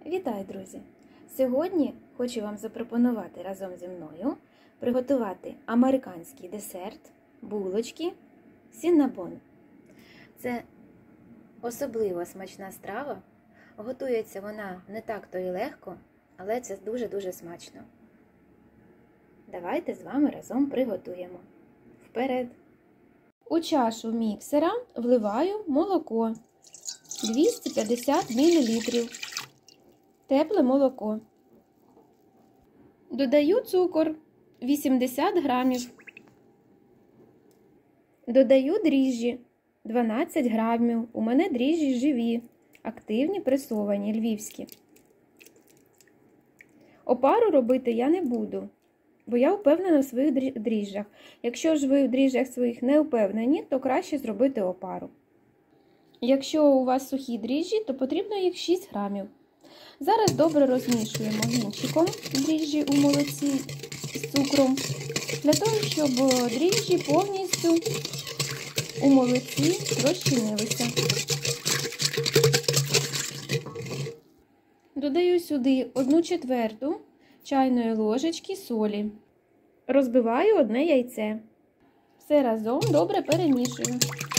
Вітаю, друзі! Сьогодні хочу вам запропонувати разом зі мною приготувати американський десерт, булочки Cinnabon. Це особливо смачна страва. Готується вона не так-то і легко, але це дуже-дуже смачно. Давайте з вами разом приготуємо. Вперед! У чашу міксера вливаю молоко 250 мл. Тепле молоко. Додаю цукор 80 грамів. Додаю дріжджі 12 грамів. У мене дріжджі живі, активні, пресовані, львівські. Опару робити я не буду, бо я впевнена в своїх дріжджах. Якщо ж ви в дріжджах своїх не впевнені, то краще зробити опару. Якщо у вас сухі дріжджі, то потрібно їх 6 грамів. Зараз добре розмішуємо вінчиком дріжджі у молоці з цукром, для того, щоб дріжджі повністю у молоці розчинилися. Додаю сюди 1/4 чайної ложечки солі. Розбиваю одне яйце. Все разом добре перемішую.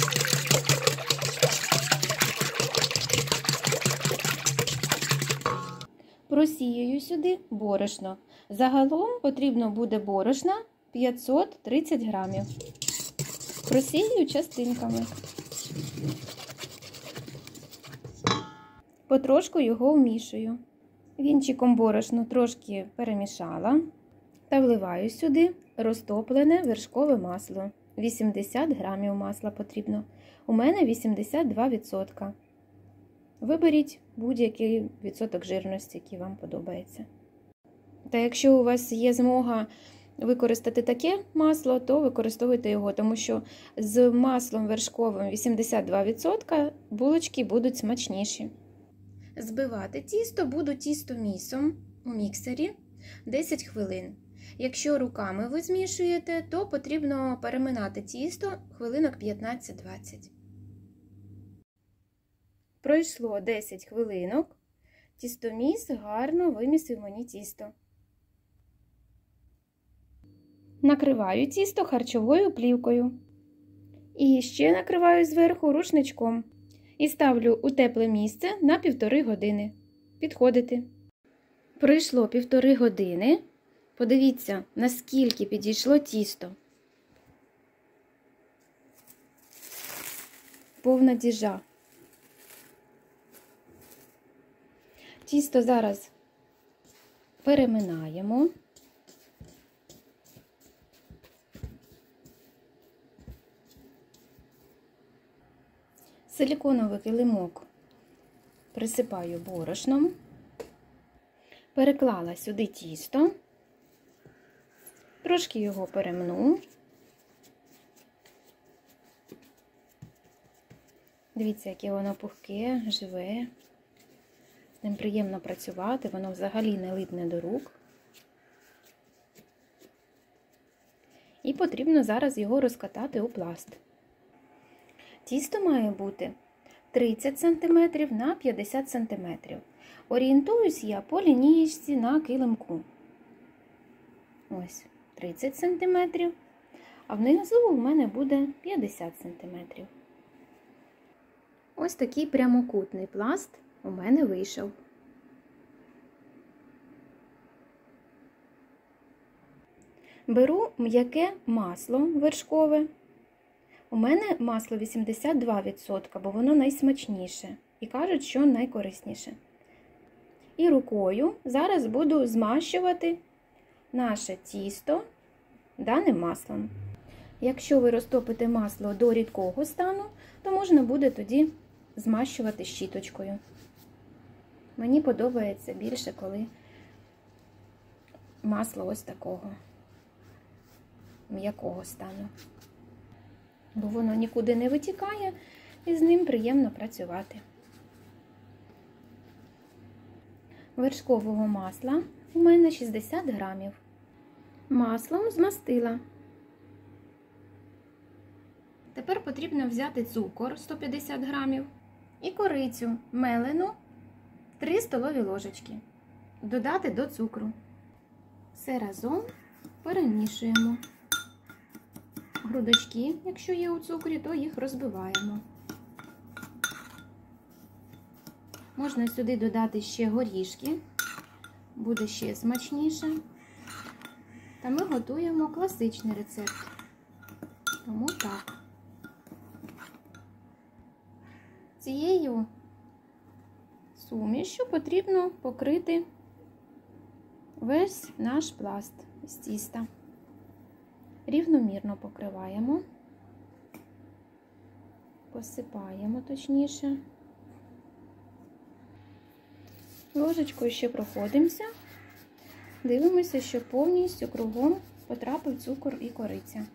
Просіюю сюди борошно. Загалом потрібно буде борошна 530 грамів. Просію частинками. Потрошку його вмішую. Вінчиком борошно трошки перемішала та вливаю сюди розтоплене вершкове масло. 80 грамів масла потрібно. У мене 82%. Виберіть будь-який відсоток жирності, який вам подобається. Та якщо у вас є змога використати таке масло, то використовуйте його, тому що з маслом вершковим 82% булочки будуть смачніші. Збивати тісто буду тістомісом у міксері 10 хвилин. Якщо руками ви змішуєте, то потрібно переминати тісто хвилинок 15-20. Пройшло 10 хвилинок, тістоміс гарно вимісив мені тісто. Накриваю тісто харчовою плівкою. І ще накриваю зверху рушничком. І ставлю у тепле місце на 1,5 години. Підходити. Пройшло 1,5 години. Подивіться, наскільки підійшло тісто. Повна діжа. Тісто зараз переминаємо. Силіконовий килимок присипаю борошном. Переклала сюди тісто. Трошки його перемну. Дивіться, яке воно пухке, живе. З ним приємно працювати, воно взагалі не липне до рук. І потрібно зараз його розкатати у пласт. Тісто має бути 30 см на 50 см. Орієнтуюсь я по лінієчці на килимку. Ось 30 см, а внизу у мене буде 50 см. Ось такий прямокутний пласт у мене вийшов. Беру м'яке масло вершкове. У мене масло 82%, бо воно найсмачніше. І кажуть, що найкорисніше. І рукою зараз буду змащувати наше тісто даним маслом. Якщо ви розтопите масло до рідкого стану, то можна буде тоді змащувати щіточкою. Мені подобається більше, коли масло ось такого м'якого стану. Бо воно нікуди не витікає і з ним приємно працювати. Вершкового масла у мене 60 грамів. Маслом змастила. Тепер потрібно взяти цукор 150 грамів і корицю мелену 3 столові ложечки. Додати до цукру. Все разом перемішуємо. Грудочки, якщо є у цукрі, то їх розбиваємо. Можна сюди додати ще горішки, буде ще смачніше. Та ми готуємо класичний рецепт. Тому так. Цією сумішю потрібно покрити весь наш пласт з тіста. Рівномірно покриваємо, посипаємо точніше. Ложечкою ще проходимося, дивимося, щоб повністю кругом потрапив цукор і кориця.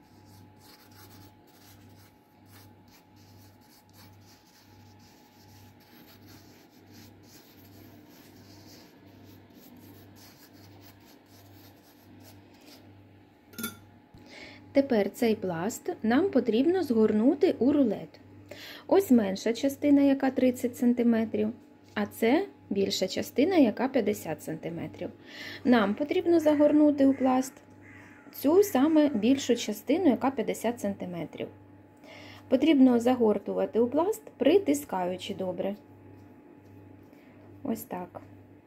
Тепер цей пласт нам потрібно згорнути у рулет. Ось менша частина, яка 30 см, а це більша частина, яка 50 см. Нам потрібно загорнути у пласт цю саме більшу частину, яка 50 см. Потрібно загортувати у пласт, притискаючи добре. Ось так.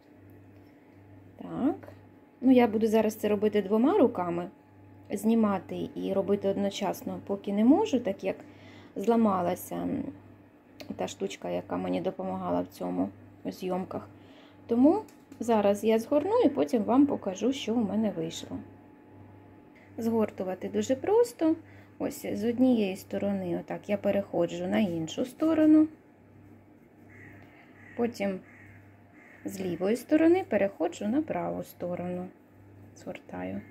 Так. Ну, я буду зараз це робити двома руками. Знімати і робити одночасно поки не можу, так як зламалася та штучка, яка мені допомагала в цьому у зйомках. Тому зараз я згорну і потім вам покажу, що у мене вийшло. Згортувати дуже просто. Ось з однієї сторони отак я переходжу на іншу сторону. Потім з лівої сторони переходжу на праву сторону. Згортаю.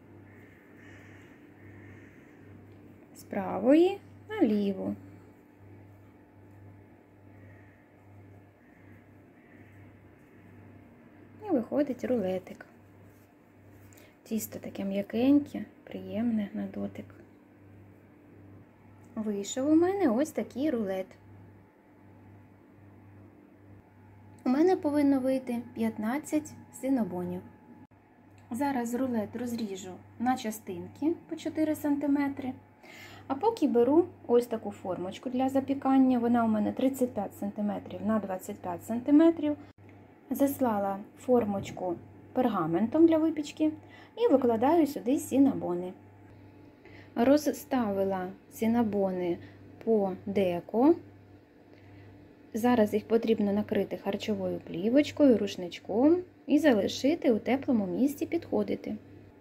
З правої на ліву. І виходить рулетик. Тісто таке м'якеньке, приємне на дотик. Вийшов у мене ось такий рулет. У мене повинно вийти 15 синабонів. Зараз рулет розріжу на частинки по 4 см. А поки беру ось таку формочку для запікання. Вона у мене 35 см на 25 см. Заслала формочку пергаментом для випічки і викладаю сюди сінабони. Розставила сінабони по деко. Зараз їх потрібно накрити харчовою плівочкою, рушничком і залишити у теплому місці підходити.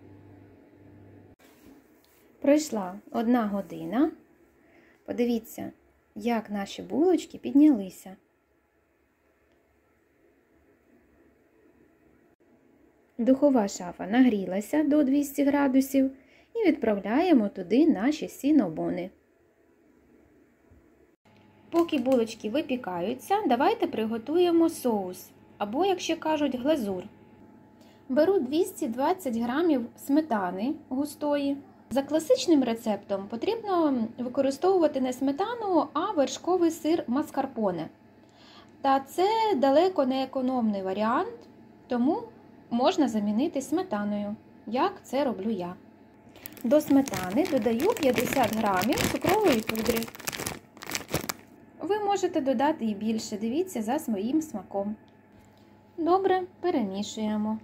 Пройшла 1 година. Подивіться, як наші булочки піднялися. Духова шафа нагрілася до 200 градусів і відправляємо туди наші сінабони. Поки булочки випікаються, давайте приготуємо соус, або, як ще кажуть, глазур. Беру 220 грамів сметани густої. За класичним рецептом потрібно використовувати не сметану, а вершковий сир маскарпоне. Та це далеко не економний варіант, тому можна замінити сметаною, як це роблю я. До сметани додаю 50 грамів цукрової пудри. Ви можете додати і більше, дивіться за своїм смаком. Добре перемішуємо.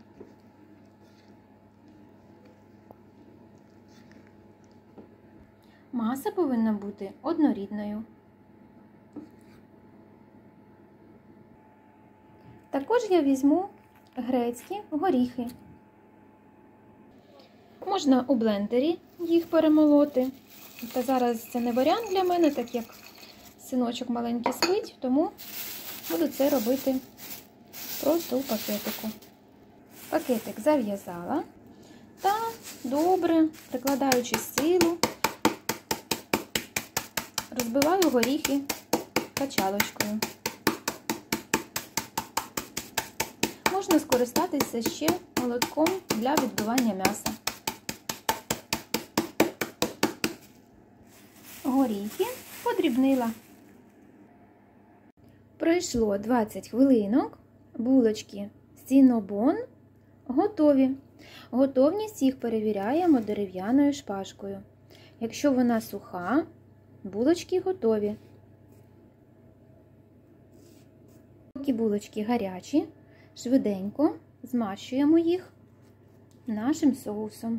Маса повинна бути однорідною. Також я візьму грецькі горіхи. Можна у блендері їх перемолоти. Та зараз це не варіант для мене, так як синочок маленький спить, тому буду це робити просто у пакетику. Пакетик зав'язала та добре, прикладаючи силу, розбиваю горіхи качалочкою. Можна скористатися ще молотком для відбивання м'яса. Горіхи подрібнила. Пройшло 20 хвилинок Булочки Cinnabon готові. Готовність їх перевіряємо дерев'яною шпажкою. Якщо вона суха, булочки готові. Поки булочки гарячі, швиденько змащуємо їх нашим соусом.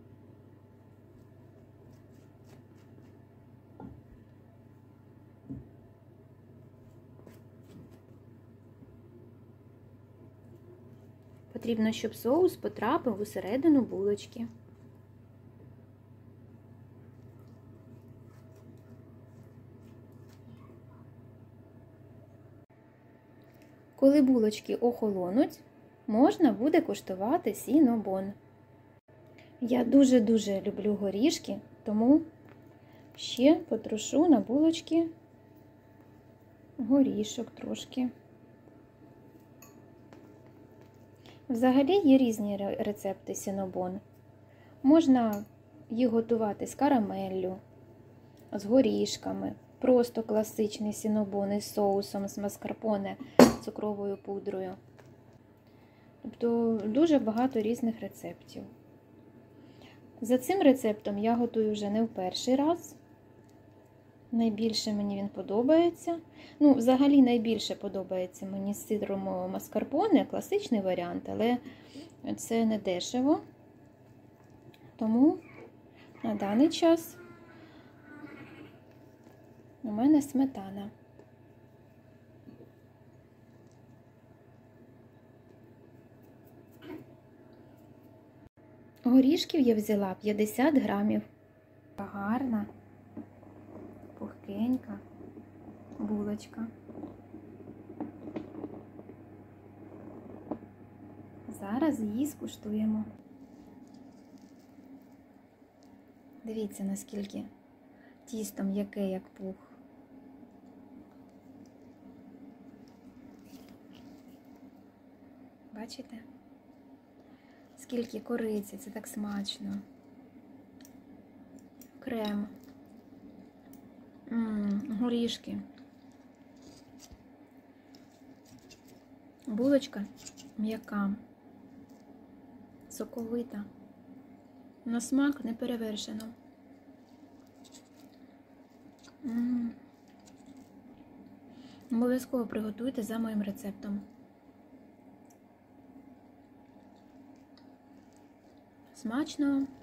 Потрібно, щоб соус потрапив усередину булочки. Коли булочки охолонуть, можна буде куштувати Cinnabon. Я дуже-дуже люблю горішки, тому ще потрушу на булочки горішок трошки. Взагалі є різні рецепти Cinnabon. Можна їх готувати з карамеллю, з горішками, просто класичний Cinnabon із соусом, з маскарпоне, цукровою пудрою. Тобто дуже багато різних рецептів. За цим рецептом я готую вже не в перший раз. Найбільше мені він подобається. Ну, взагалі найбільше подобається мені з сиром маскарпоне, класичний варіант, але це не дешево. Тому на даний час у мене сметана. Горішків я взяла 50 грамів. Гарна, пухкенька булочка. Зараз її скуштуємо. Дивіться, наскільки тісто м'яке, як пух. Бачите? Скільки кориці, це так смачно. Крем. Горішки. Булочка м'яка, соковита. На смак не перевершено. Обов'язково приготуйте за моїм рецептом. Смачно!